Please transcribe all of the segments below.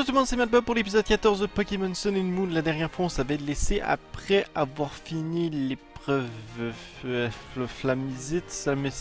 Bonjour tout le monde, c'est Malba pour l'épisode 14 de Pokémon Sun and Moon. La dernière fois on s'avait laissé après avoir fini l'épreuve Flamizite, ça me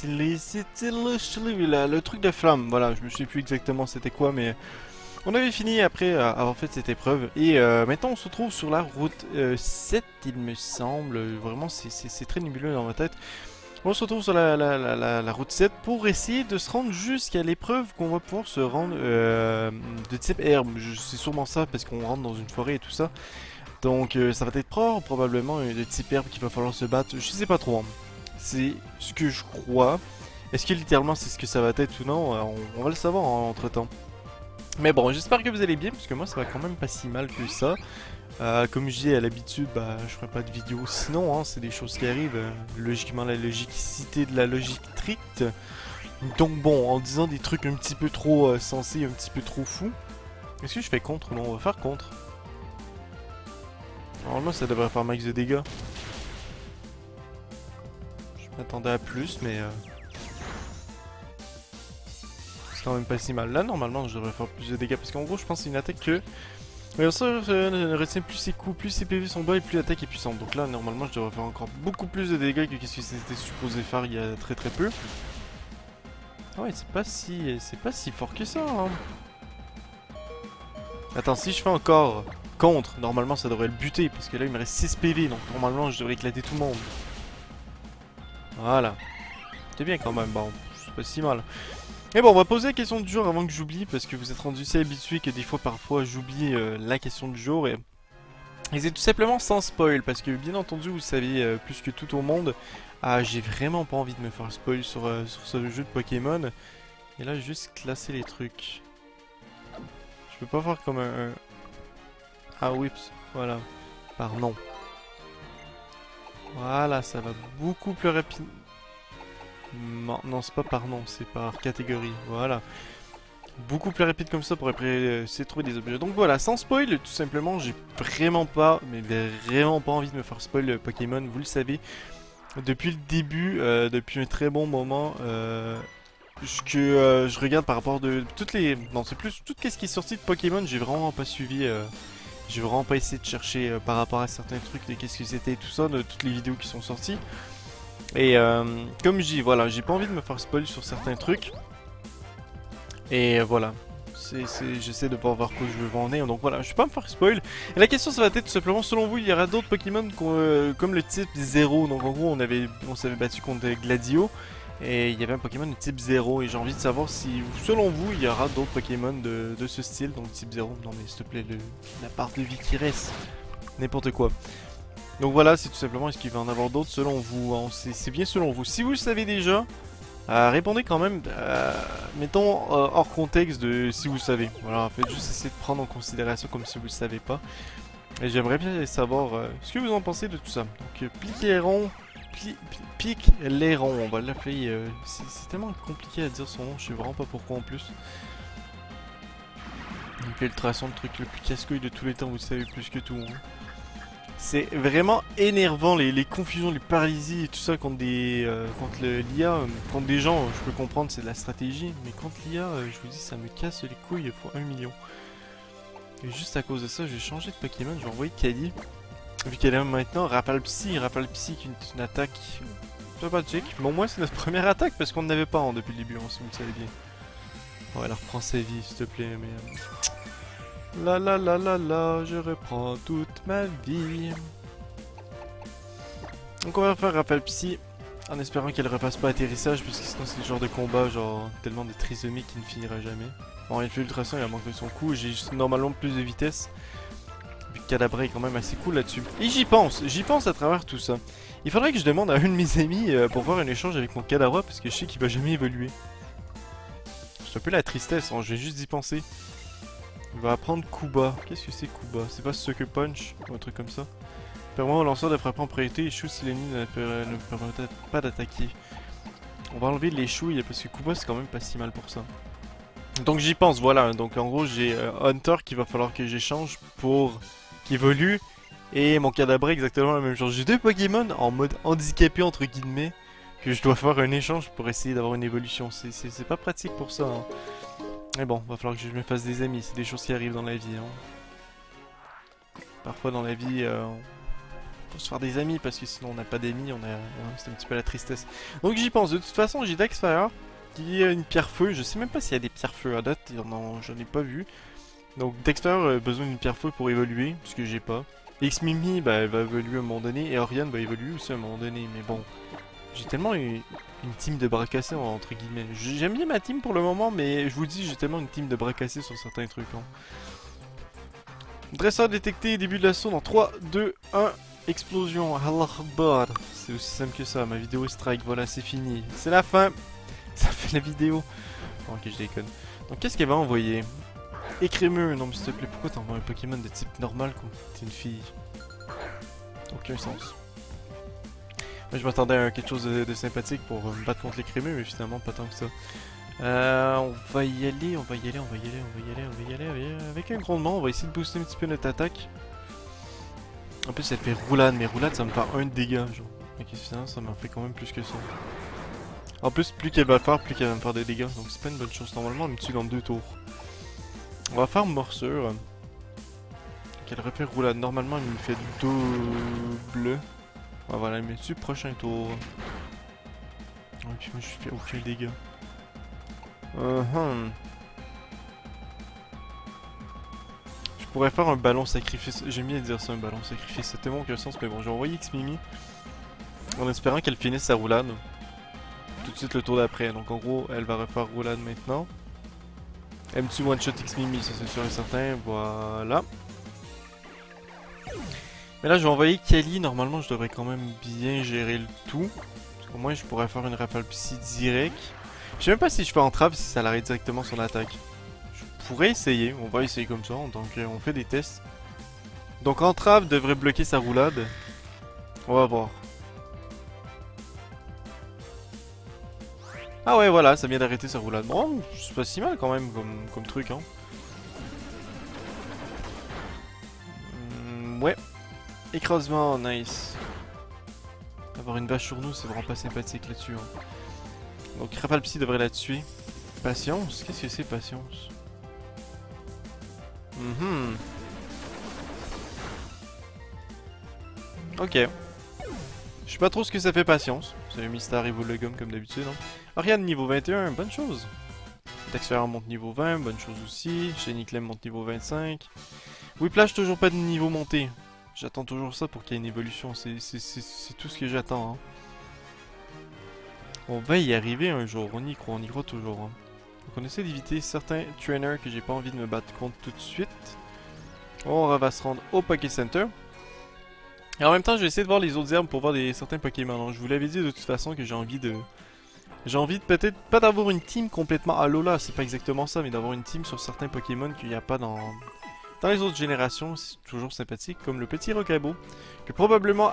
le truc de flamme, voilà, je me souviens plus exactement c'était quoi, mais on avait fini après avoir fait cette épreuve. Et maintenant on se retrouve sur la route 7 il me semble, vraiment c'est très nébuleux dans ma tête. On se retrouve sur la route 7 pour essayer de se rendre jusqu'à l'épreuve qu'on va pouvoir se rendre de type herbe. C'est sûrement ça parce qu'on rentre dans une forêt et tout ça. Donc ça va être probablement de type herbe qu'il va falloir se battre. Je sais pas trop. Hein. C'est ce que je crois. Est-ce que littéralement c'est ce que ça va être ou non? On va le savoir entre temps. Mais bon, j'espère que vous allez bien parce que moi ça va quand même pas si mal que ça. Comme je dis à l'habitude, bah, je ferai pas de vidéo sinon, hein, c'est des choses qui arrivent. Logiquement, la logicité de la logique stricte. Donc bon, en disant des trucs un petit peu trop sensés, un petit peu trop fous. Est-ce que je fais contre ou non? On va faire contre. Normalement, ça devrait faire max de dégâts. Je m'attendais à plus, mais... c'est quand même pas si mal. Là, normalement, je devrais faire plus de dégâts parce qu'en gros, je pense que c'est une attaque que... Mais ça retient plus ses coups, plus ses PV sont bas et plus l'attaque est puissante. Donc là, normalement, je devrais faire encore beaucoup plus de dégâts que ce que c'était supposé faire il y a très peu. Ah ouais, c'est pas si fort que ça. Hein. Attends, si je fais encore contre, normalement, ça devrait le buter. Parce que là, il me reste 6 PV. Donc normalement, je devrais éclater tout le monde. Voilà. C'est bien quand même, bon, c'est pas si mal. Et bon, on va poser la question du jour avant que j'oublie, parce que vous êtes rendu si habitué que des fois, parfois, j'oublie la question du jour. Et c'est tout simplement sans spoil, parce que bien entendu, vous savez plus que tout au monde, j'ai vraiment pas envie de me faire spoil sur ce jeu de Pokémon. Et là, juste classer les trucs. Je peux pas faire comme un... Ah, whips, voilà. Par nom. Voilà, ça va beaucoup plus rapide. Non, c'est pas par nom, c'est par catégorie, voilà. Beaucoup plus rapide comme ça pour après trouver des objets. Donc voilà, sans spoil, tout simplement, j'ai vraiment pas, mais vraiment pas envie de me faire spoil Pokémon, vous le savez. Depuis le début, depuis un très bon moment, je regarde par rapport de toutes les... Non, c'est plus tout ce qui est sorti de Pokémon, j'ai vraiment pas suivi... j'ai vraiment pas essayé de chercher par rapport à certains trucs de qu'est-ce que c'était et tout ça, de toutes les vidéos qui sont sorties. Et comme je dis, voilà, j'ai pas envie de me faire spoil sur certains trucs. Et voilà, j'essaie de pas voir quoi je veux en est. Donc voilà, je vais pas me faire spoil. Et la question ça va être tout simplement, selon vous, il y aura d'autres Pokémon comme le type 0. Donc en gros, on s'avait battu contre Gladio. Et il y avait un Pokémon de type 0. Et j'ai envie de savoir si, selon vous, il y aura d'autres Pokémon de ce style. Donc type 0. Non mais s'il te plaît, la part de vie qui reste. N'importe quoi. Donc voilà, c'est tout simplement, est-ce qu'il va en avoir d'autres selon vous, hein? C'est bien selon vous. Si vous le savez déjà, répondez quand même, mettons hors contexte de si vous le savez. Voilà, en fait, juste essayer de prendre en considération comme si vous le savez pas. Et j'aimerais bien savoir ce que vous en pensez de tout ça. Donc Piqueron, Piqueron, on va l'appeler, c'est tellement compliqué à dire son nom, je sais vraiment pas pourquoi en plus. Infiltration, le truc le plus casse-couille de tous les temps, vous le savez plus que tout. Hein. C'est vraiment énervant les confusions, les paralysies et tout ça contre l'IA, contre des gens, je peux comprendre c'est de la stratégie, mais contre l'IA, je vous dis ça me casse les couilles, il faut 1 million. Et juste à cause de ça, je vais changer de Pokémon, je vais envoyer Kali, vu qu'elle est maintenant Rafale Psy qui est une attaque, ça va check, mais au moins c'est notre première attaque parce qu'on n'avait pas depuis le début, hein, si vous le savez bien. Ouais, elle reprend sa vie s'il te plaît, mais... je reprends toute ma vie. Donc on va faire rappel psy en espérant qu'elle repasse pas atterrissage, puisque sinon c'est le genre de combat genre tellement de trisomie qui ne finira jamais. Bon, infiltration il a manqué son coup, j'ai normalement plus de vitesse. Vu que Cadabra est quand même assez cool là-dessus. Et j'y pense à travers tout ça. Il faudrait que je demande à un de mes amis pour faire un échange avec mon Cadabra, parce que je sais qu'il va jamais évoluer. C'est un peu la tristesse, hein, je vais juste y penser. Il va apprendre Kuba. Qu'est-ce que c'est Kuba? C'est pas Sucker Punch ou un truc comme ça? Permet au lanceur de frapper en priorité et shoot si l'ennemi ne permet pas d'attaquer. On va enlever les chouilles parce que Kuba c'est quand même pas si mal pour ça. Donc j'y pense, voilà. Donc en gros j'ai Hunter qu'il va falloir que j'échange pour qu'il évolue. Et mon Cadabra exactement la même chose. J'ai deux Pokémon en mode handicapé entre guillemets que je dois faire un échange pour essayer d'avoir une évolution. C'est pas pratique pour ça. Hein. Mais bon, va falloir que je me fasse des amis, c'est des choses qui arrivent dans la vie. Hein. Parfois dans la vie, on faut se faire des amis parce que sinon on n'a pas d'amis, c'est un petit peu la tristesse. Donc j'y pense, de toute façon j'ai Daxfire qui a une pierre feu, je sais même pas s'il y a des pierres feu à date, j'en ai pas vu. Donc Daxfire a besoin d'une pierre feu pour évoluer, ce que j'ai pas. X-Mimi, bah elle va évoluer à un moment donné, et Oriane va évoluer aussi à un moment donné, mais bon. J'ai tellement une team de bras cassés entre guillemets. J'aime bien ma team pour le moment, mais je vous dis, j'ai tellement une team de bras cassés sur certains trucs. Hein. Dresseur détecté, début de l'assaut dans 3, 2, 1, explosion. Allah Akbar. C'est aussi simple que ça, ma vidéo strike, voilà, c'est fini. C'est la fin. Ça fait la vidéo. Bon, ok, je déconne. Donc qu'est-ce qu'elle va envoyer? Écrémeux, non mais s'il te plaît, pourquoi t'envoies un Pokémon de type normal quoi? T'es une fille. Aucun sens. Moi je m'attendais à quelque chose de sympathique pour me battre contre les crémeux, mais finalement pas tant que ça. On va y aller, on va y aller, on va y aller, on va y aller, on va y aller. Avec un grondement, on va essayer de booster un petit peu notre attaque. En plus elle fait roulade, mais roulade ça me fait 1 de dégâts genre. Ok, finalement ça m'en fait quand même plus que ça. En plus, plus qu'elle va le faire, plus qu'elle va me faire des dégâts, donc c'est pas une bonne chose. Normalement elle me tue dans 2 tours. On va faire morsure. Donc elle refait roulade, normalement elle me fait double. Ah, voilà, elle me tue prochain tour. Ok, moi je fais aucun dégât. Je pourrais faire un ballon sacrifice. J'aime bien dire ça, un ballon sacrifice. C'est tellement aucun sens, mais bon, j'ai envoyé X-Mimi en espérant qu'elle finisse sa roulade. Tout de suite le tour d'après. Donc en gros, elle va refaire roulade maintenant. Elle me tue one-shot X-Mimi, ça c'est sûr et certain. Voilà. Mais là, je vais envoyer Kali. Normalement, je devrais quand même bien gérer le tout. Au moins, je pourrais faire une rafale psy direct. Je sais même pas si je fais entrave, si ça l'arrête directement son attaque. Je pourrais essayer. On va essayer comme ça. Donc, on fait des tests. Donc, entrave devrait bloquer sa roulade. On va voir. Ah ouais, voilà, ça vient d'arrêter sa roulade. Bon, c'est pas si mal quand même comme truc, hein. Ouais. Écrasement, nice. Avoir une vache sur nous, c'est vraiment pas sympathique là-dessus. Hein. Donc Rafale Psy devrait la tuer. Patience? Qu'est-ce que c'est patience? Ok. Je sais pas trop ce que ça fait patience. C'est un mystère et vous le gomme comme d'habitude. Hein. Ariane niveau 21, bonne chose. Daxfire monte niveau 20, bonne chose aussi. Shiny Clem monte niveau 25. Whiplash toujours pas de niveau monté. J'attends toujours ça pour qu'il y ait une évolution. C'est tout ce que j'attends. Hein. On va y arriver un jour, on y croit toujours. Hein. Donc on essaie d'éviter certains trainers que j'ai pas envie de me battre contre tout de suite. On va se rendre au Poké Center. Et en même temps, je vais essayer de voir les autres herbes pour voir certains Pokémon. Donc, je vous l'avais dit de toute façon que j'ai envie de peut-être pas d'avoir une team complètement à Alola, c'est pas exactement ça, mais d'avoir une team sur certains Pokémon qu'il n'y a pas dans les autres générations. C'est toujours sympathique, comme le petit Rocabo, que probablement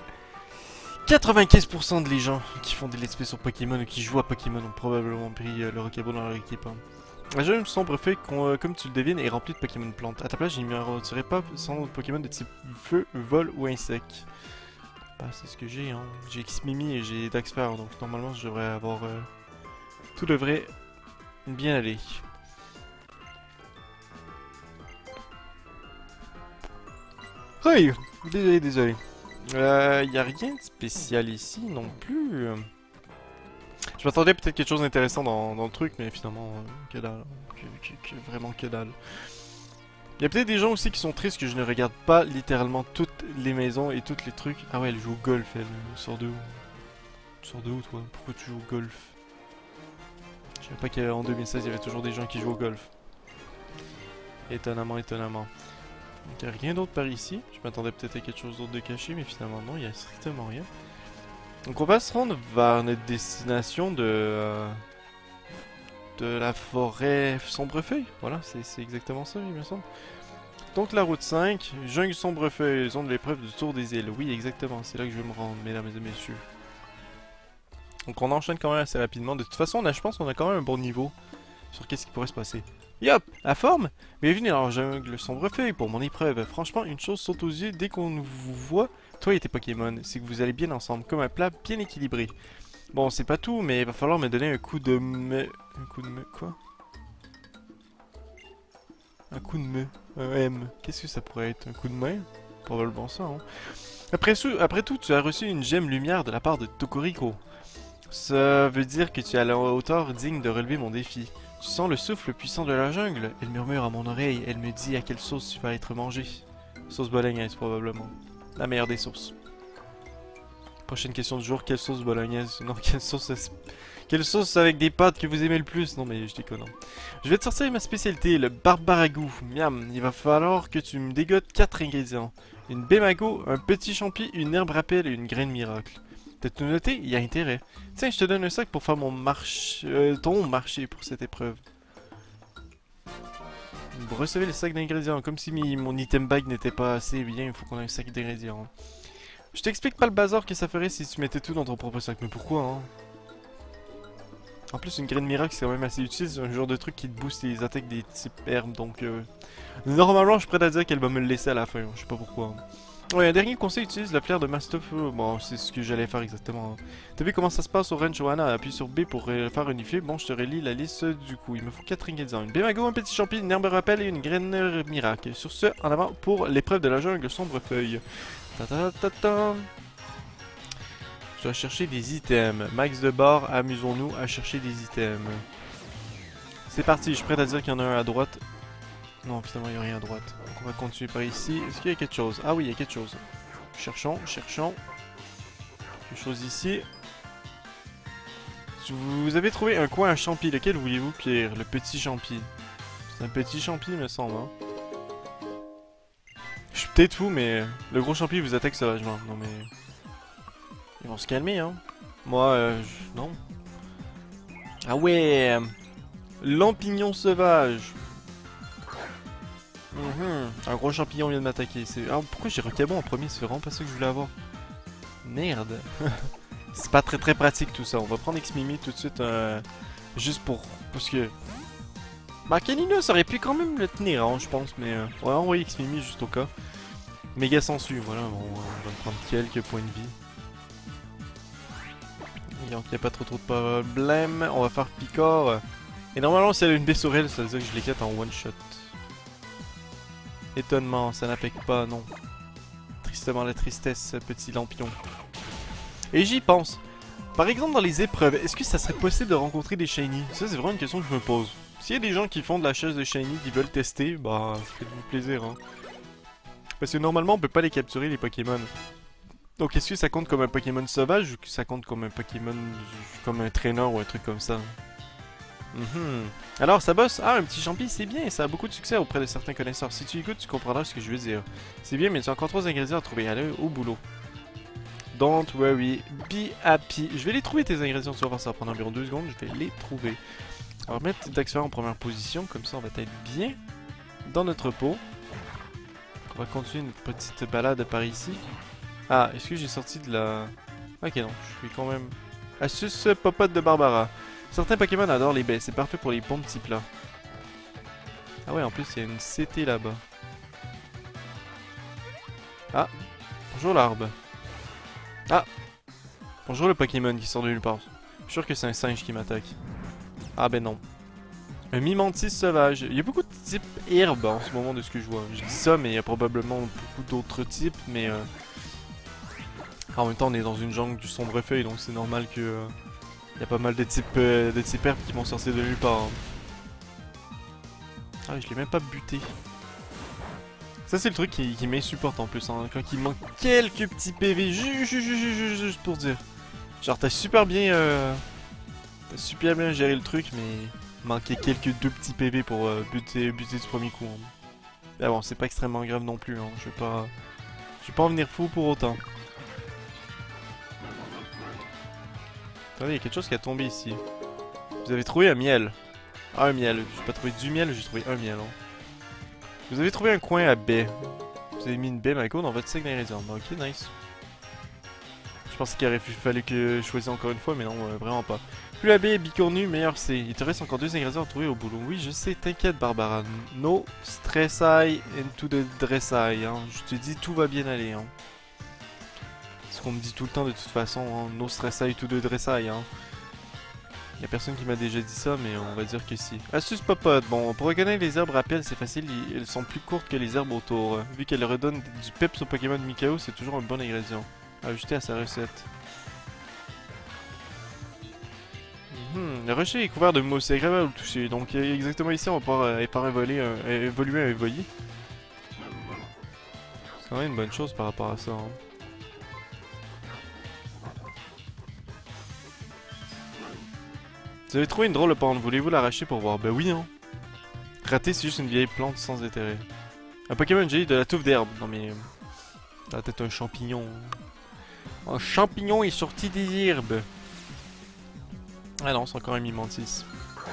95% de les gens qui font des let's play sur Pokémon ou qui jouent à Pokémon ont probablement pris le Rocabo dans leur équipe. Hein. La jeune sombre feuille, comme tu le devines, est remplie de Pokémon plantes. À ta place, je ne retirerai pas sans Pokémon de type feu, vol ou insecte. Bah, c'est ce que j'ai, hein. J'ai X-Mimi et j'ai Daxfire, donc normalement, je devrais avoir... tout devrait bien aller. Oui, désolé. Y a rien de spécial ici non plus. Je m'attendais peut-être quelque chose d'intéressant dans le truc, mais finalement, que dalle. Vraiment que dalle. Il y a peut-être des gens aussi qui sont tristes que je ne regarde pas littéralement toutes les maisons et tous les trucs. Ah ouais, elle joue au golf, elle. Sors de où? Tu sors de où, toi? Pourquoi tu joues au golf? Je savais pas qu'en 2016, il y avait toujours des gens qui jouent au golf. Étonnamment, étonnamment. Donc, il n'y a rien d'autre par ici. Je m'attendais peut-être à quelque chose d'autre de caché, mais finalement, non, il n'y a strictement rien. Donc on va se rendre vers notre destination de la forêt Sombrefeuille. Voilà, c'est exactement ça, il me semble. Donc la route 5, jungle Sombrefeuille, zone de l'épreuve du Tour des îles. Oui, exactement, c'est là que je vais me rendre, mesdames et messieurs. Donc on enchaîne quand même assez rapidement. De toute façon, je pense qu'on a quand même un bon niveau sur qu'est-ce qui pourrait se passer. Yop, la forme. Bienvenue dans la jungle Sombrefeuille pour mon épreuve. Franchement, une chose saute aux yeux dès qu'on vous voit. Toi et tes Pokémon, c'est que vous allez bien ensemble, comme un plat bien équilibré. Bon, c'est pas tout, mais il va falloir me donner un coup de quoi? Un coup de main. Un M. Qu'est-ce que ça pourrait être? Un coup de main? Probablement ça, hein. Après tout, tu as reçu une gemme lumière de la part de Tokoriko. Ça veut dire que tu es à la hauteur digne de relever mon défi. Tu sens le souffle puissant de la jungle. Elle murmure à mon oreille. Elle me dit à quelle sauce tu vas être mangé. Sauce bolognaise, probablement. La meilleure des sauces. Prochaine question du jour. Quelle sauce bolognaise? Non, quelle sauce avec des pâtes que vous aimez le plus? Non, mais je déconne. Je vais te sortir ma spécialité, le barbaragou. Miam, il va falloir que tu me dégotes 4 ingrédients. Une bémago, un petit champi, une herbe rappel et une graine miracle. T'as tout noté? Il y a intérêt. Tiens, je te donne un sac pour faire ton marché pour cette épreuve. Vous recevez le sac d'ingrédients. Comme si mon item bag n'était pas assez bien, il faut qu'on ait un sac d'ingrédients. Je t'explique pas le bazar que ça ferait si tu mettais tout dans ton propre sac. Mais pourquoi, hein? En plus, une graine miracle, c'est quand même assez utile. C'est un genre de truc qui te booste les attaques des types herbes. Donc, normalement, je suis prêt à dire qu'elle va me le laisser à la fin. Je sais pas pourquoi. Ouais, un dernier conseil, utilise la fleur de Mastoff. Bon, c'est ce que j'allais faire exactement. T'as vu comment ça se passe au Ranch Johanna? Appuie sur B pour faire unifier. Bon, je te relis la liste du coup. Il me faut 4 ingrédients. Une bémago, un petit champi, une herbe rappel et une graine miracle. Sur ce, en avant pour l'épreuve de la jungle sombre feuille. Ta ta ta ta. Je dois chercher des items. Max de bar, amusons-nous à chercher des items. C'est parti, je suis prêt à dire qu'il y en a un à droite. Non, finalement, il n'y a rien à droite. Donc, on va continuer par ici. Est-ce qu'il y a quelque chose? Ah oui, il y a quelque chose. Cherchons. Quelque chose ici. Vous avez trouvé un coin à champi. Lequel voulez-vous, Pierre? Le petit champi. C'est un petit champi, me semble. Hein? Je suis peut-être fou, mais le gros champi vous attaque sauvagement. Non, mais... Ils vont se calmer, hein. Moi, non. Ah ouais, Lampignon sauvage. Un gros champignon vient de m'attaquer. Ah, pourquoi j'ai recabon en premier? C'est vraiment pas ça que je voulais avoir. Merde. C'est pas très pratique tout ça. On va prendre X-Mimi tout de suite. Juste pour... Parce que... Marcanino, ça aurait pu quand même le tenir, hein, je pense. Mais on va envoyer X-Mimi juste au cas. Méga sensu, voilà. Bon, on va prendre quelques points de vie. Donc il n'y a pas trop de problèmes. On va faire Picor. Et normalement, si elle a une baie sur elle, ça veut dire que je l'éclate en one shot. Étonnement, ça n'appelle pas, non. Tristement la tristesse, petit lampion. Et j'y pense. Par exemple, dans les épreuves, est-ce que ça serait possible de rencontrer des shiny? Ça, c'est vraiment une question que je me pose. S'il y a des gens qui font de la chasse de shiny, qui veulent tester, bah, faites-vous plaisir, hein. Parce que normalement, on peut pas les capturer, les Pokémon. Donc est-ce que ça compte comme un Pokémon sauvage ou que ça compte comme un Pokémon, comme un traîneur ou un truc comme ça? Alors ça bosse? Ah, un petit champi, c'est bien, ça a beaucoup de succès auprès de certains connaisseurs. Si tu écoutes, tu comprendras ce que je veux dire. C'est bien, mais tu as encore 3 ingrédients à trouver. Allez, au boulot. Don't worry, be happy. Je vais les trouver tes ingrédients, tu vas voir, ça va prendre environ 2 secondes, je vais les trouver. On va mettre Daxfer en première position, comme ça on va être bien dans notre pot. On va continuer une petite balade par ici. Ah, est-ce que j'ai sorti de la... Ok, non, je suis quand même... Astuce popote de Barbara. Certains Pokémon adorent les baies, c'est parfait pour les bons petits plats. Ah ouais, en plus, il y a une CT là-bas. Ah, bonjour l'arbre. Ah, bonjour le Pokémon qui sort de nulle part. Je suis sûr que c'est un singe qui m'attaque. Ah ben non. Un Mimantis sauvage. Il y a beaucoup de types herbes en ce moment de ce que je vois. Je dis ça, mais il y a probablement beaucoup d'autres types, mais... En même temps, on est dans une jungle du sombre feuille, donc c'est normal que y a pas mal de types herbes qui vont sortir de nulle part. Hein. Ah, je l'ai même pas buté. Ça, c'est le truc qui m'insupporte en plus. Hein, quand il manque quelques petits PV, juste pour dire. Genre, t'as super bien géré le truc, mais il manquait quelques 2 petits PV pour buter du premier coup. Hein. Mais bon, c'est pas extrêmement grave non plus. Hein. Je vais pas en venir fou pour autant. Attendez, il y a quelque chose qui a tombé ici. Vous avez trouvé un miel. Ah, un miel. J'ai pas trouvé du miel, j'ai trouvé un miel. Hein. Vous avez trouvé un coin à baie. Vous avez mis une baie Mako dans votre sac d'ingrédients. Bah, ok, nice. Je pensais qu'il aurait fallu que je choisisse encore une fois, mais non, vraiment pas. Plus la baie est bicornue, meilleur c'est. Il te reste encore 2 ingrédients à trouver au boulot. Oui, je sais, t'inquiète, Barbara. No stressai into the dressai. Hein. Je te dis, tout va bien aller. Hein. Ce qu'on me dit tout le temps de toute façon, hein. No stressai to the dressai. Hein. Y a personne qui m'a déjà dit ça, mais on va dire que si. Astuce popote. Bon, pour reconnaître les herbes rappels, c'est facile, elles sont plus courtes que les herbes autour. Vu qu'elles redonnent du peps au Pokémon Mikao, c'est toujours un bon ingrédient. À ajouter à sa recette. Le rocher est couvert de mousse, c'est agréable à le toucher. Donc exactement ici, on va pouvoir évoluer un Evoli. C'est quand même une bonne chose par rapport à ça. Hein. Vous avez trouvé une drôle de plante, voulez-vous l'arracher pour voir? Ben oui, hein. Rater, c'est juste une vieille plante sans intérêt. Un Pokémon j'ai de la touffe d'herbe. Non mais... Ah, peut-être un champignon. Un champignon est sorti des herbes. Ah non, c'est encore un Mimantis.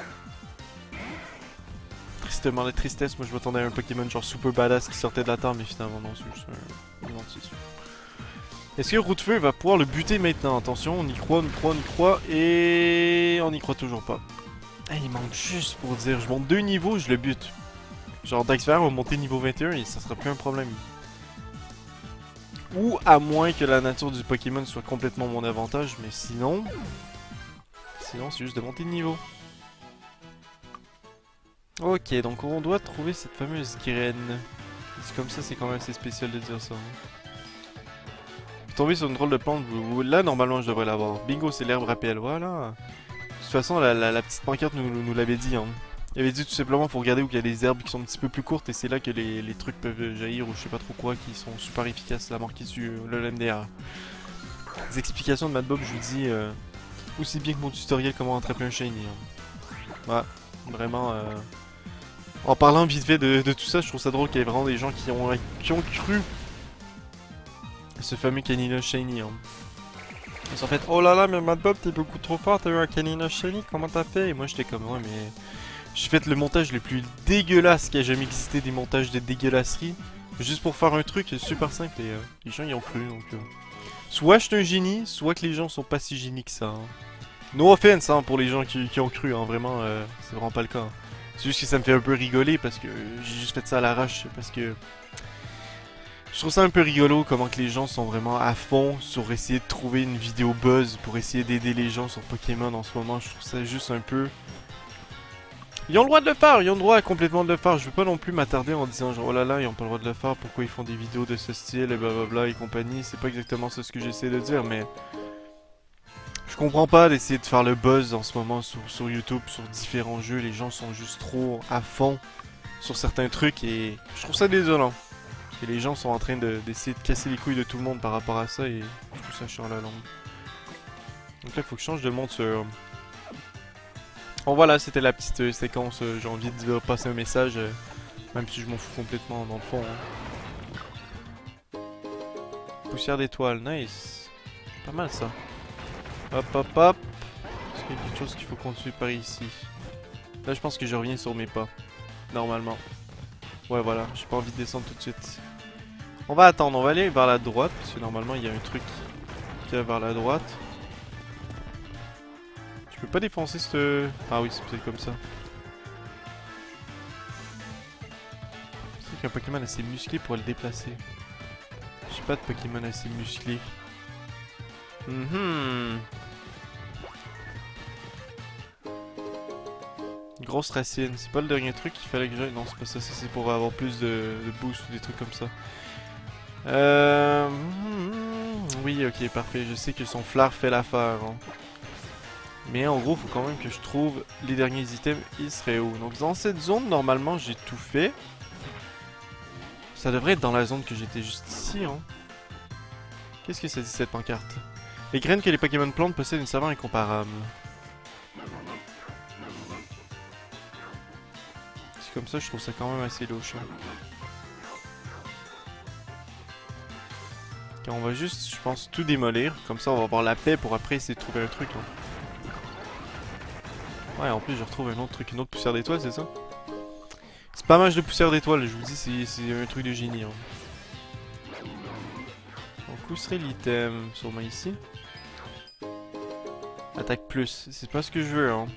Tristement la tristesse, moi je m'attendais à un Pokémon genre super badass qui sortait de la terre, mais finalement non, c'est juste un Mimantis. Est-ce que Route Feu va pouvoir le buter maintenant? Attention, on y croit, on y croit, et on y croit toujours pas. Ah, il manque juste pour dire, je monte 2 niveaux, je le bute. Genre Daxfer va monter niveau 21 et ça sera plus un problème. Ou à moins que la nature du Pokémon soit complètement mon avantage, mais sinon... Sinon c'est juste de monter de niveau. Ok, donc on doit trouver cette fameuse graine. C'est comme ça, c'est quand même assez spécial de dire ça. Hein. Tomber sur une drôle de plante, là normalement je devrais l'avoir. Bingo, c'est l'herbe rappel, voilà. De toute façon, la petite pancarte nous l'avait dit. Hein. Il avait dit tout simplement faut regarder où il y a des herbes qui sont un petit peu plus courtes et c'est là que les trucs peuvent jaillir ou je sais pas trop quoi qui sont super efficaces à marquer sur le LMDR. Les explications de Mad Bob, je vous dis aussi bien que mon tutoriel comment attraper un shiny. Hein. Ouais, vraiment. En parlant vite fait de tout ça, je trouve ça drôle qu'il y ait vraiment des gens qui ont cru ce fameux Canina Shiny. Hein. Ils sont fait oh là là, mais Mad Bob, t'es beaucoup trop fort, t'as eu un Canina Shiny, comment t'as fait? Et moi j'étais comme ouais, mais j'ai fait le montage le plus dégueulasse qui a jamais existé, des montages de dégueulasserie, juste pour faire un truc super simple et les gens y ont cru. Donc, soit je suis un génie, soit que les gens sont pas si génies que ça. Hein. No offense hein, pour les gens qui ont cru, hein, vraiment, c'est vraiment pas le cas. Hein. C'est juste que ça me fait un peu rigoler parce que j'ai juste fait ça à l'arrache, parce que je trouve ça un peu rigolo comment que les gens sont vraiment à fond sur essayer de trouver une vidéo buzz pour essayer d'aider les gens sur Pokémon en ce moment. Je trouve ça juste un peu... Ils ont le droit de le faire, ils ont le droit complètement de le faire. Je veux pas non plus m'attarder en disant genre oh là là, ils ont pas le droit de le faire, pourquoi ils font des vidéos de ce style et blablabla et compagnie. C'est pas exactement ça ce que j'essaie de dire, mais... Je comprends pas d'essayer de faire le buzz en ce moment sur YouTube, sur différents jeux. Les gens sont juste trop à fond sur certains trucs et je trouve ça désolant. Et les gens sont en train d'essayer de casser les couilles de tout le monde par rapport à ça et je trouve ça chiant à la longue. Donc là, il faut que je change de monture. Bon voilà, c'était la petite séquence. J'ai envie de passer un message, même si je m'en fous complètement dans le fond. Hein. Poussière d'étoile, nice. Pas mal ça. Hop hop hop. Est-ce qu'il y a quelque chose qu'il faut continuer par ici? Là, je pense que je reviens sur mes pas. Normalement. Ouais, voilà, j'ai pas envie de descendre tout de suite. On va attendre, on va aller vers la droite, parce que normalement il y a un truc qui va vers la droite. Je peux pas défoncer ce... Ah oui, c'est peut-être comme ça. C'est qu'un Pokémon assez musclé pour le déplacer. J'ai pas de Pokémon assez musclé. Grosse racine, c'est pas le dernier truc qu'il fallait que j'aille. Non, c'est pas ça, c'est pour avoir plus de boost ou des trucs comme ça. Oui, ok, parfait. Je sais que son flair fait l'affaire. Hein. Mais en gros, faut quand même que je trouve les derniers items. Ils seraient où? Donc dans cette zone, normalement, j'ai tout fait. Ça devrait être dans la zone que j'étais juste ici. Hein. Qu'est-ce que ça dit cette pancarte? Les graines que les Pokémon plantent possèdent une saveur incomparable. C'est comme ça, je trouve ça quand même assez louche. Hein. Okay, on va juste, je pense, tout démolir. Comme ça, on va avoir la paix pour après essayer de trouver un truc. Hein. Ouais, en plus, je retrouve un autre truc, une autre poussière d'étoile, c'est ça? C'est pas mal de poussière d'étoile, je vous dis, c'est un truc de génie. Hein. Donc, où serait l'item? Sûrement ici. Attaque plus, c'est pas ce que je veux. Hein.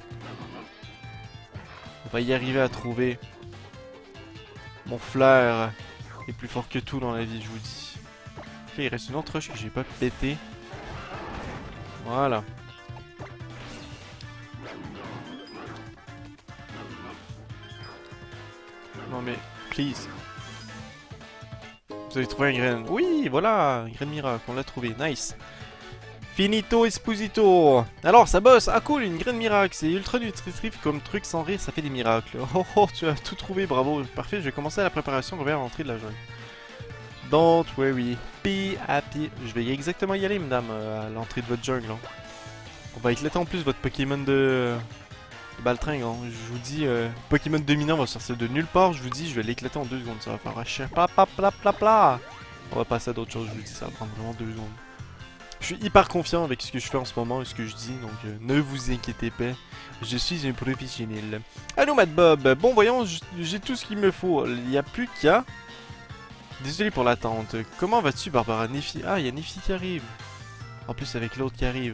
On va y arriver à trouver. Mon flair est plus fort que tout dans la vie, je vous dis. Ok, il reste une autre roche que j'ai pas pété. Voilà. Non mais, please. Vous avez trouvé un graine. Oui, voilà, un graine miracle, on l'a trouvé, nice. Finito Esposito. Alors, ça bosse. Ah cool, une graine miracle. C'est ultra nutritif comme truc sans rire, ça fait des miracles. Oh oh, tu as tout trouvé, bravo. Parfait, je vais commencer la préparation vers l'entrée de la jungle. Don't worry, be happy. Je vais exactement y aller, madame, à l'entrée de votre jungle. Hein. On va éclater en plus votre Pokémon de Baltringue. Hein. Je vous dis, Pokémon dominant va sortir de nulle part. Je vous dis, je vais l'éclater en 2 secondes. Ça va faire un chien. On va passer à d'autres choses, je vous dis, ça va prendre vraiment 2 secondes. Je suis hyper confiant avec ce que je fais en ce moment et ce que je dis, donc ne vous inquiétez pas, je suis un professionnel. Allô Mad Bob, bon voyons, j'ai tout ce qu'il me faut, il n'y a plus qu'à... Désolé pour l'attente, comment vas-tu Barbara? Nefi... Ah, il y a Nefi qui arrive. En plus avec l'autre qui arrive.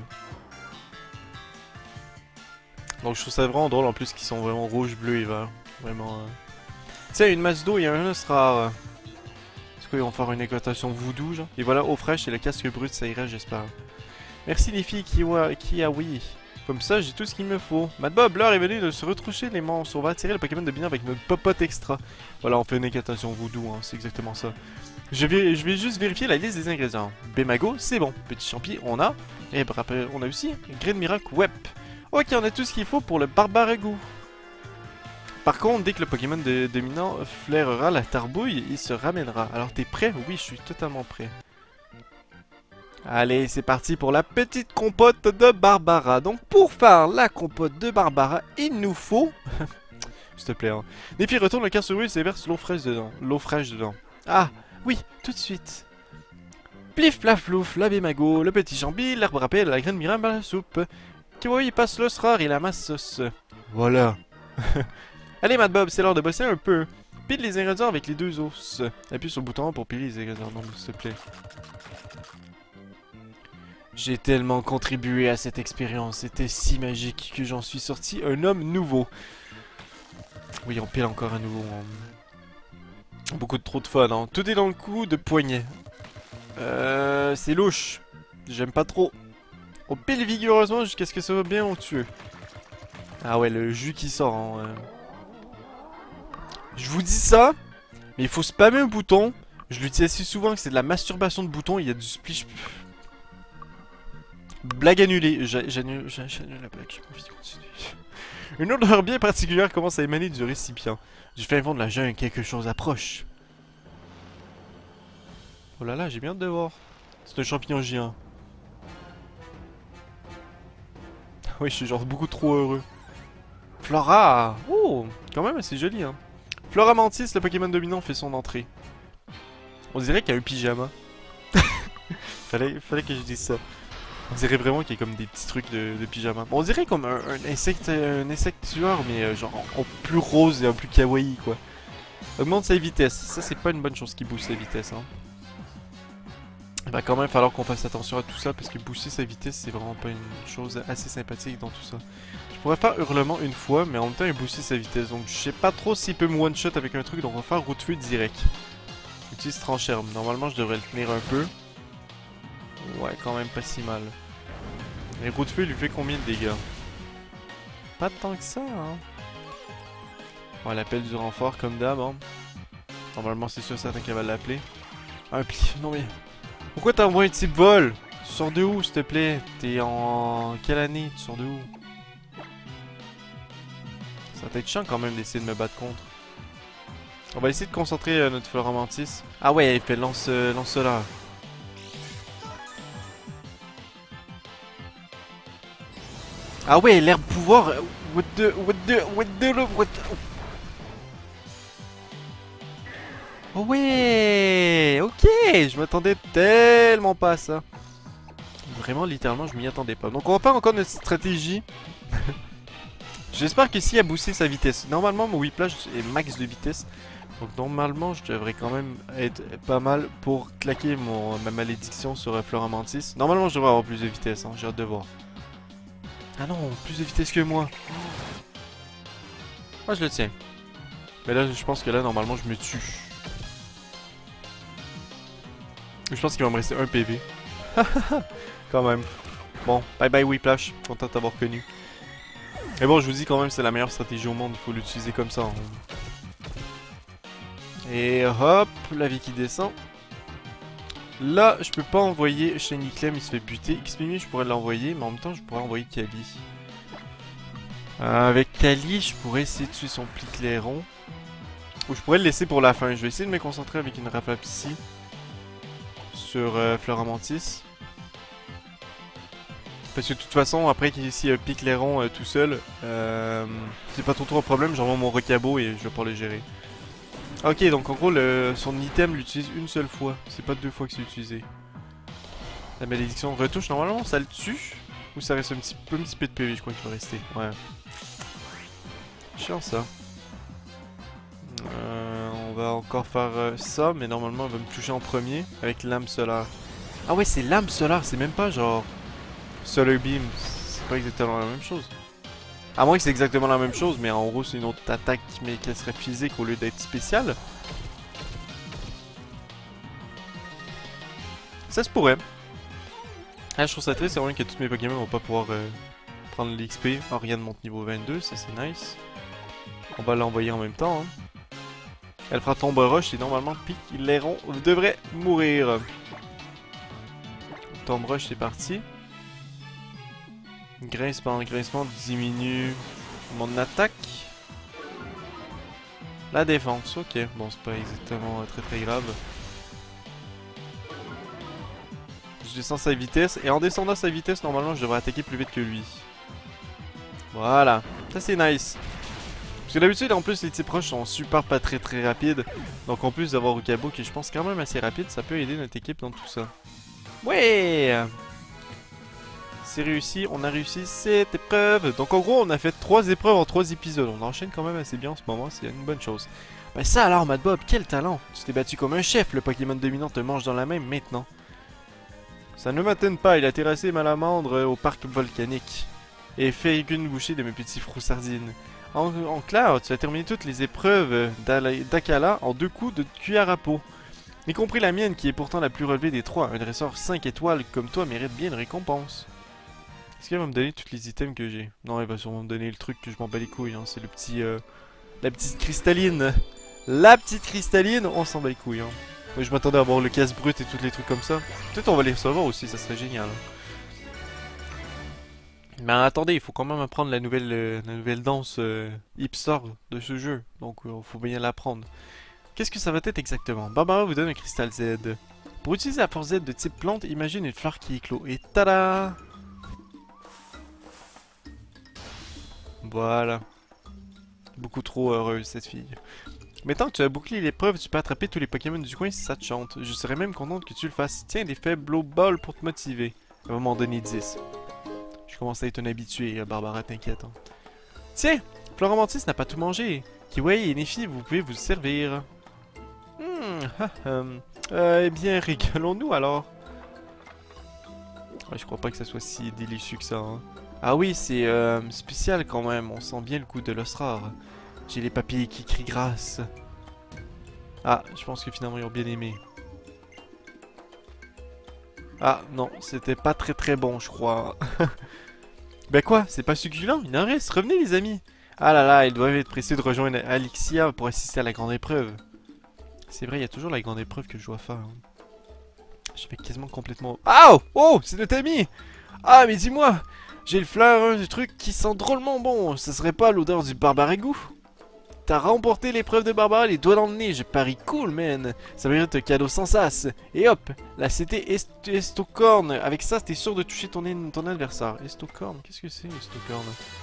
Donc je trouve ça vraiment drôle en plus qu'ils sont vraiment rouge, bleu et vert. Vraiment... Tiens, une masse d'eau et un os rare. Est-ce qu'ils vont faire une équatation voodoo, genre? Et voilà, eau fraîche et le casque brut, ça irait, j'espère. Merci les filles qui a oui. Comme ça, j'ai tout ce qu'il me faut. Mad Bob, l'heure est venue de se retroucher les monstres. On va attirer le Pokémon de bien avec notre popote extra. Voilà, on fait une équatation voodoo, hein, c'est exactement ça. Je vais juste vérifier la liste des ingrédients. Bémago, c'est bon. Petit champi, on a. Et on a aussi Graine Miracle Web. Ok, on a tout ce qu'il faut pour le Barbaragou. Par contre, dès que le Pokémon dominant flairera la tarbouille, il se ramènera. Alors, t'es prêt? Oui, je suis totalement prêt. Allez, c'est parti pour la petite compote de Barbara. Donc, pour faire la compote de Barbara, il nous faut... S'il te plaît, hein. Nefi, retourne le casque brut et verse l'eau fraîche dedans. L'eau fraîche dedans. Ah, oui, tout de suite. Plif, plaf, plouf, la bémago, le petit champi, l'herbe rappel, la graine miracle à la soupe. Kiwi passe l'os rare et la masse sauce. Voilà. Allez, Mad Bob, c'est l'heure de bosser un peu. Pile les ingrédients avec les 2 os. Appuie sur le bouton pour piler les ingrédients. Non, s'il te plaît. J'ai tellement contribué à cette expérience. C'était si magique que j'en suis sorti un homme nouveau. Oui, on pile encore à nouveau. Beaucoup trop de fun. Hein. Tout est dans le coup de poignet. C'est louche. J'aime pas trop. On pile vigoureusement jusqu'à ce que ça va bien on tue. Ah ouais, le jus qui sort. Hein, Je vous dis ça, mais il faut spammer un bouton. Je l'utilise si souvent que c'est de la masturbation de bouton. Il y a du splish. Blague annulée. J'annule la blague. J'ai pas envie de continuer. Une odeur bien particulière commence à émaner du récipient. Du fin fond de la jungle, quelque chose approche. Oh là là, j'ai bien hâte de voir. C'est un champignon géant. Oui, je suis genre beaucoup trop heureux. Flora! Oh! Quand même assez joli, hein. Flora Mantis, le Pokémon dominant, fait son entrée. On dirait qu'il y a un pyjama. fallait que je dise ça. On dirait vraiment qu'il y a comme des petits trucs de pyjama. Bon, on dirait comme un insecte tueur, mais genre en plus rose et en plus kawaii, quoi. Augmente sa vitesse. Ça, c'est pas une bonne chose qui booste sa vitesse, hein. Il va quand même falloir qu'on fasse attention à tout ça, parce que booster sa vitesse, c'est vraiment pas une chose assez sympathique dans tout ça. Je pourrais faire hurlement une fois, mais en même temps, il booster sa vitesse. Donc, je sais pas trop s'il peut me one-shot avec un truc, donc on va faire route feu direct. Utilise trancherme. Normalement, je devrais le tenir un peu. Ouais, quand même pas si mal. Et route feu, il lui fait combien de dégâts? Pas tant que ça, hein. Bon, elle appelle du renfort, comme d'hab, hein. Normalement, c'est sûr, certain qu'elle va l'appeler. Un pli. Non, mais... Pourquoi t'as envoyé un type vol? Tu sors de où, s'il te plaît? T'es en... Quelle année? Tu sors de où? Ça va être chiant quand même d'essayer de me battre contre. On va essayer de concentrer notre Flora Mantis. Ah ouais, elle fait lance solaire. Ah ouais, l'herbe pouvoir... What the... Oh ouais, ok, je m'attendais tellement pas à ça. Vraiment, littéralement, je m'y attendais pas. Donc on va faire encore notre stratégie. J'espère que si a boosté sa vitesse. Normalement, mon whiplash est max de vitesse. Donc normalement, je devrais quand même être pas mal pour claquer ma malédiction sur Flora Mantis. Normalement, je devrais avoir plus de vitesse, hein. J'ai hâte de voir. Ah non, plus de vitesse que moi. Moi, je le tiens. Mais là, je pense que là, normalement, je me tue. Je pense qu'il va me rester un PV. Quand même. Bon, bye bye Whiplash. Content de t'avoir connu. Mais bon, je vous dis quand même, c'est la meilleure stratégie au monde, il faut l'utiliser comme ça. Hein. Et hop, la vie qui descend. Là, je peux pas envoyer Shiny Clem, il se fait buter. XPMI, je pourrais l'envoyer, mais en même temps, je pourrais envoyer Kali. Avec Kali, je pourrais essayer de tuer son Pliclairon. Ou je pourrais le laisser pour la fin. Je vais essayer de me concentrer avec une Rapapsy sur Floramantis. Parce que de toute façon, après qu'il y ait Pliclairon tout seul, c'est pas trop un problème. J'envoie mon Recabo et je vais pouvoir le gérer. Ok, donc en gros, son item l'utilise une seule fois. C'est pas deux fois que c'est utilisé. La malédiction retouche, normalement, ça le tue. Ou ça reste un petit peu de PV, je crois qu'il va rester. Ouais. Chiant ça. On va encore faire ça, mais normalement, elle va me toucher en premier avec l'âme solaire. Ah ouais, c'est l'âme solaire, c'est même pas genre Solar Beam. C'est pas exactement la même chose. À moins que c'est exactement la même chose, mais en gros c'est une autre attaque mais qui serait physique au lieu d'être spéciale. Ça se pourrait. Ah, je trouve ça triste, c'est vrai que tous mes Pokémon vont pas pouvoir prendre l'XP. Oriane monte niveau 22, ça c'est nice. On va l'envoyer en même temps. Hein. Elle fera tombe roche et normalement Piclairon devrait mourir. Tombe roche c'est parti. Grincement diminue mon attaque. La défense, ok. Bon, c'est pas exactement très grave. Je descends sa vitesse. Et en descendant sa vitesse, normalement, je devrais attaquer plus vite que lui. Voilà. Ça, c'est nice. Parce que d'habitude, en plus, les types proches sont super pas très rapides. Donc, en plus d'avoir Recabo, qui je pense quand même assez rapide, ça peut aider notre équipe dans tout ça. Ouais! C'est réussi, on a réussi cette épreuve. Donc en gros on a fait 3 épreuves en 3 épisodes. On enchaîne quand même assez bien en ce moment, c'est une bonne chose. Bah ça alors Mad Bob, quel talent. Tu t'es battu comme un chef, le Pokémon dominant te mange dans la main maintenant. Ça ne m'atteint pas, il a terrassé Malamandre au parc volcanique. Et fait une bouchée de mes petits froussardines. En clair, tu as terminé toutes les épreuves d'Akala en 2 coups de cuillère à peau. Y compris la mienne qui est pourtant la plus relevée des 3. Un dresseur 5 étoiles comme toi mérite bien une récompense. Est-ce qu'il va me donner tous les items que j'ai? Non, il va sûrement me donner le truc que je m'en bats les couilles. Hein. C'est le petit... la petite cristalline. La petite cristalline, on s'en bat les couilles. Hein. Ouais, je m'attendais à avoir le casse brut et tous les trucs comme ça. Peut-être on va les recevoir aussi, ça serait génial. Mais attendez, il faut quand même apprendre la nouvelle danse hipster de ce jeu. Donc il faut bien l'apprendre. Qu'est-ce que ça va être exactement? Barbara vous donne un cristal Z. Pour utiliser la force Z de type plante, imagine une fleur qui éclot. Et tada! Voilà. Beaucoup trop heureuse cette fille. Mais tant que tu as bouclé l'épreuve, tu peux attraper tous les Pokémon du coin si ça te chante. Je serais même contente que tu le fasses. Tiens, des faibles Blow Ball pour te motiver. Elle va m'en donner 10. Je commence à être un habitué, Barbara, t'inquiète. Hein. Tiens, Floramantis n'a pas tout mangé. Kiwei et Nefi, vous pouvez vous servir. Eh bien, régalons-nous alors. Ouais, je crois pas que ça soit si délicieux que ça. Hein. Ah oui, c'est spécial quand même, on sent bien le goût de l'os rare. J'ai les papilles qui crient grâce. Ah, je pense que finalement ils ont bien aimé. Ah non, c'était pas très bon je crois. Ben quoi, c'est pas succulent, il en reste, revenez les amis. Ah là là, ils doivent être pressés de rejoindre Alexia pour assister à la grande épreuve. C'est vrai, il y a toujours la grande épreuve que je dois faire. Hein. Je vais quasiment complètement... Ah oh, c'est notre ami. Ah mais dis-moi, j'ai le flair du truc qui sent drôlement bon. Ce serait pas l'odeur du barbarégou? T'as remporté l'épreuve de Barbara, les doigts dans le nez. Je parie cool, man. Ça mérite un cadeau sans sas. Et hop, la CT Estocorn. Avec ça, t'es sûr de toucher ton adversaire. Estocorn, qu'est-ce que c'est, Estocorn?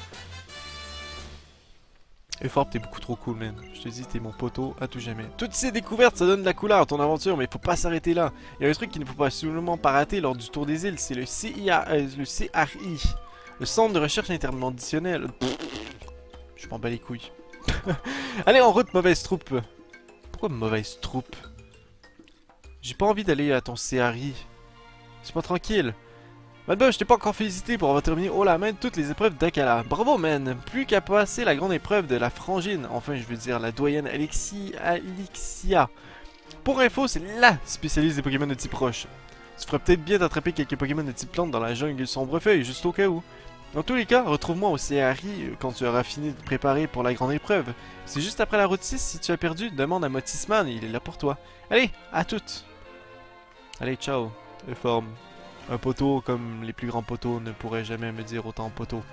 Effort, t'es beaucoup trop cool, man. Je te dis, t'es mon poteau à tout jamais. Toutes ces découvertes, ça donne de la couleur à ton aventure, mais il faut pas s'arrêter là. Il y a un truc qu'il ne faut pas absolument pas rater lors du tour des îles, c'est le CRI. Le Centre de Recherche Intermonditionnel. Je m'en bats les couilles. Allez, en route, mauvaise troupe. Pourquoi mauvaise troupe? J'ai pas envie d'aller à ton CRI. C'est pas tranquille. Madbug, je t'ai pas encore félicité pour avoir terminé haut la main toutes les épreuves d'Akala. Bravo, man. Plus qu'à passer la grande épreuve de la frangine. Enfin, je veux dire la doyenne Alexia. Pour info, c'est LA spécialiste des Pokémon de type roche. Tu ferais peut-être bien d'attraper quelques Pokémon de type plante dans la jungle sombrefeuille, juste au cas où. Dans tous les cas, retrouve-moi au CRI quand tu auras fini de te préparer pour la grande épreuve. C'est juste après la route 6, si tu as perdu, demande à Motisman, il est là pour toi. Allez, à toutes! Allez, ciao, de forme. Un poteau comme les plus grands poteaux ne pourrait jamais me dire autant poteau.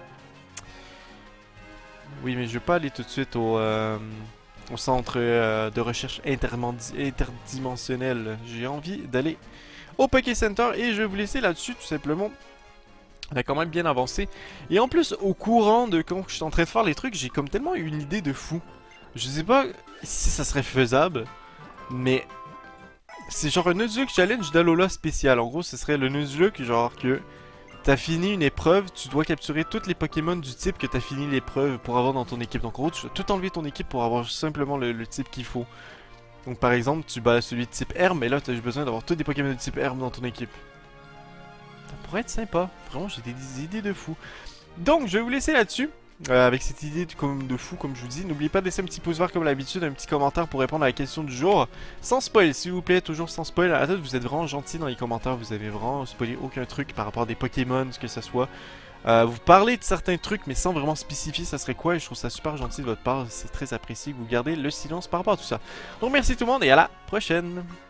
Oui, mais je veux pas aller tout de suite au centre de recherche interdimensionnel. J'ai envie d'aller au Poké Center et je vais vous laisser là-dessus tout simplement. On a quand même bien avancé. Et en plus, au courant de quand je suis en train de faire les trucs, j'ai comme tellement eu une idée de fou. Je sais pas si ça serait faisable, mais c'est genre un Nuzlocke Challenge d'Alola spécial. En gros, ce serait le Nuzlocke genre que t'as fini une épreuve, tu dois capturer tous les Pokémon du type que t'as fini l'épreuve pour avoir dans ton équipe. Donc en gros, tu dois tout enlever ton équipe pour avoir simplement le type qu'il faut. Donc par exemple, tu bats celui de type herbe, mais là t'as besoin d'avoir tous des Pokémon de type herbe dans ton équipe. Ça pourrait être sympa. Vraiment, j'ai des idées de fou. Donc, je vais vous laisser là-dessus. Avec cette idée de fou, comme je vous dis. N'oubliez pas de laisser un petit pouce vert comme d'habitude, un petit commentaire pour répondre à la question du jour. Sans spoil, s'il vous plaît, toujours sans spoil. À la tête, vous êtes vraiment gentils dans les commentaires. Vous avez vraiment spoilé aucun truc par rapport à des Pokémon, ce que ça soit. Vous parlez de certains trucs, mais sans vraiment spécifier ça serait quoi. Et je trouve ça super gentil de votre part. C'est très apprécié que vous gardez le silence par rapport à tout ça. Donc, merci tout le monde et à la prochaine.